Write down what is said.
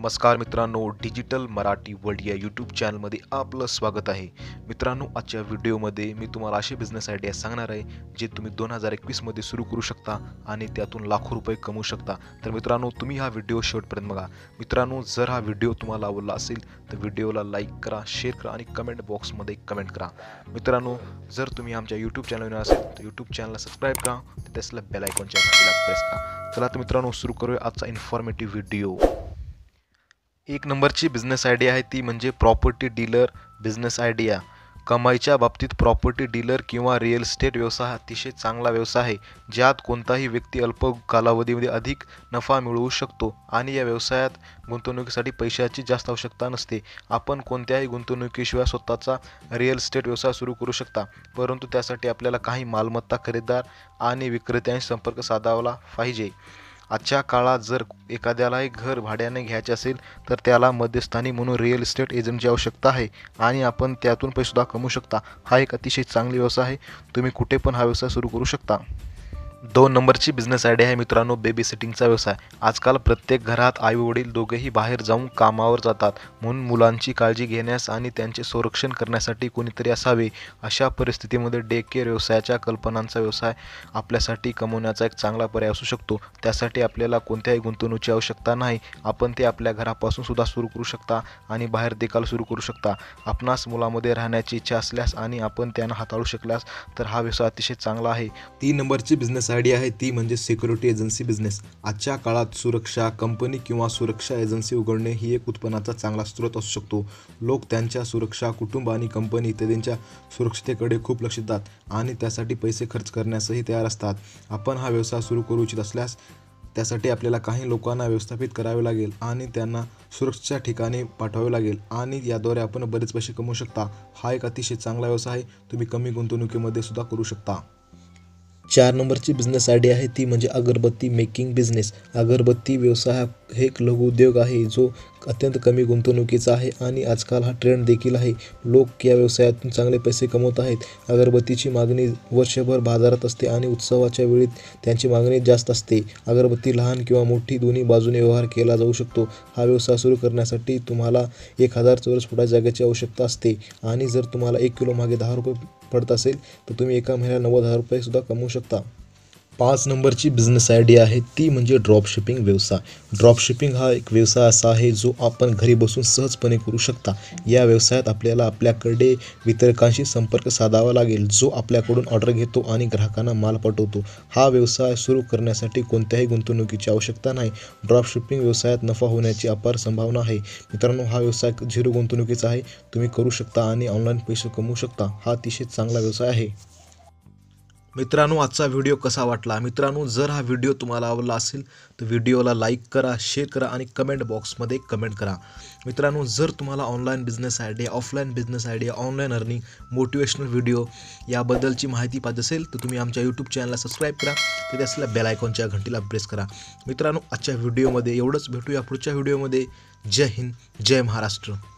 नमस्कार मित्रांनो, digital Marathi world या यूट्यूब चॅनलमध्ये आपलं स्वागत आहे. मित्रांनो, आजच्या व्हिडिओमध्ये मी तुम्हाला अशी बिझनेस आयडिया सांगणार आहे जे तुम्ही 2021 मध्ये सुरू करू शकता आणि त्यातून लाखो रुपये कमवू शकता. तर मित्रांनो, तुम्ही हा व्हिडिओ शेवटपर्यंत बघा. मित्रांनो, जर हा व्हिडिओ तुम्हाला आवडला असेल तर व्हिडिओला लाईक करा, शेअर करा आणि कमेंट बॉक्समध्ये कमेंट करा. मित्रांनो, जर तुम्ही आमच्या यूट्यूब चॅनलवर असेल तर यूट्यूब चॅनलला सबस्क्राईब करा, त्यासला बेल आयकॉनच्या घंटीला प्रेस करा. चला तर मित्रांनो, सुरू करूया आजचा इन्फॉर्मेटिव्ह व्हिडिओ. एक नंबरची बिझनेस आयडिया आहे ती म्हणजे प्रॉपर्टी डीलर बिझनेस आयडिया. कमाईच्या बाबतीत प्रॉपर्टी डीलर किंवा रिअल इस्टेट व्यवसाय अतिशय चांगला व्यवसाय आहे, ज्यात कोणताही व्यक्ती अल्प कालावधीमध्ये अधिक नफा मिळवू शकतो आणि या व्यवसायात गुंतवणुकीसाठी पैशाची जास्त आवश्यकता नसते. आपण कोणत्याही गुंतवणुकीशिवाय स्वतःचा रिअल इस्टेट व्यवसाय सुरू करू शकता, परंतु त्यासाठी आपल्याला काही मालमत्ता खरेदीदार आणि विक्रेत्यांशी संपर्क साधावा पाहिजे. आजच्या काळात जर एखाद्यालाही घर भाड्याने घ्यायचे असेल तर त्याला मध्यस्थानी म्हणून रिअल इस्टेट एजंटची आवश्यकता आहे आणि आपण त्यातून पैसेसुद्धा कमवू शकता. हा एक अतिशय चांगला व्यवसाय आहे. तुम्ही कुठे पण हा व्यवसाय सुरू करू शकता. 2 नंबरची बिझनेस आयडिया आहे मित्रांनो, बेबी सिटिंगचा व्यवसाय. आजकाल प्रत्येक घरात आई वडील दोघेही बाहेर जाऊन कामावर जातात, म्हणून मुलांची काळजी घेण्यास आणि त्यांचे संरक्षण करण्यासाठी कोणीतरी असावे. अशा परिस्थितीमध्ये डे केअर व्यवसायाच्या कल्पनांचा व्यवसाय आपल्यासाठी कमवण्याचा एक चांगला पर्याय असू शकतो. त्यासाठी आपल्याला कोणत्याही गुंतवणुकीची आवश्यकता नाही. आपण ते आपल्या घरापासून सुद्धा सुरू करू शकता आणि बाहेर देखील सुरू करू शकता. आपणास मुलामध्ये राहण्याची इच्छा असल्यास आणि आपण त्यांना हाताळू शकल्यास तर हा व्यवसाय अतिशय चांगला आहे. 3 नंबरची बिझनेस आयडिया आहे ती म्हणजे सिक्युरिटी एजन्सी बिझनेस. आजच्या काळात सुरक्षा कंपनी किंवा सुरक्षा एजन्सी उघडणे ही एक उत्पन्नाचा चांगला स्रोत असू शकतो. लोक त्यांच्या सुरक्षा, कुटुंब आणि कंपनी इत्यादींच्या सुरक्षिततेकडे खूप लक्ष देतात आणि त्यासाठी पैसे खर्च करण्यासही तयार असतात. आपण हा व्यवसाय सुरू करू इच्छित असल्यास त्यासाठी आपल्याला काही लोकांना व्यवस्थापित करावे लागेल आणि त्यांना सुरक्षित ठिकाणी पाठवावे लागेल आणि याद्वारे आपण बरेच पैसे कमवू शकता. हा एक अतिशय चांगला व्यवसाय आहे. तुम्ही कमी गुंतवणुकीमध्ये सुद्धा करू शकता. 4 नंबरची बिझनेस आयडिया आहे ती म्हणजे अगरबत्ती मेकिंग बिझनेस. अगरबत्ती व्यवसाय हा एक लघु उद्योग आहे जो अत्यंत कमी गुंतवणुकीचा आहे आणि आजकाल हा ट्रेंड देखील आहे. लोक या व्यवसायातून चांगले पैसे कमवत आहेत. अगरबत्तीची मागणी वर्षभर बाजारात असते आणि उत्सवाच्या वेळी त्यांची मागणी जास्त असते. अगरबत्ती लहान किंवा मोठी दोन्ही बाजूने व्यवहार केला जाऊ शकतो. हा व्यवसाय सुरू करण्यासाठी तुम्हाला 1000 चौरस फुटाच्या जागेची आवश्यकता असते आणि जर तुम्हाला 1 किलो मागे 10 रुपये पडत असेल तर तुम्ही एका महिन्याला 90,000 रुपये सुद्धा कमवू शकता. 5 नंबरची बिझनेस आयडिया आहे ती म्हणजे ड्रॉप शिपिंग व्यवसाय. ड्रॉप शिपिंग हा एक व्यवसाय असा आहे जो आपण घरी बसून सहजपणे करू शकता. या व्यवसायात आपल्याला आपल्याकडे वितरकांशी संपर्क साधावा लागेल जो आपल्याकडून ऑर्डर घेतो आणि ग्राहकांना माल पाठवतो. हा व्यवसाय सुरू करण्यासाठी कोणत्याही गुंतवणुकीची आवश्यकता नाही. ड्रॉप शिपिंग व्यवसायात नफा होण्याची अपार संभावना आहे. मित्रांनो, हा व्यवसाय 0 गुंतवणुकीचा आहे. तुम्ही करू शकता आणि ऑनलाईन पैसे कमवू शकता. हा अतिशय चांगला व्यवसाय आहे. मित्रांनो, आजचा व्हिडिओ कसा वाटला? मित्रांनो, जर हा व्हिडिओ तुम्हाला आवडला असेल तर व्हिडिओला लाईक करा, शेअर करा आणि कमेंट बॉक्समध्ये कमेंट करा. मित्रांनो, जर तुम्हाला online business idea, offline business idea, online earning, motivational video याबद्दलची माहिती पाहिजे असेल तर तुम्ही आमच्या यूट्यूब चॅनलला सबस्क्राईब करा, तिथे असलेल्या बेल आयकॉनच्या घंटीला प्रेस करा. मित्रांनो, आजच्या व्हिडिओमध्ये एवढंच. भेटूया पुढच्या व्हिडिओमध्ये. जय हिंद, जय महाराष्ट्र.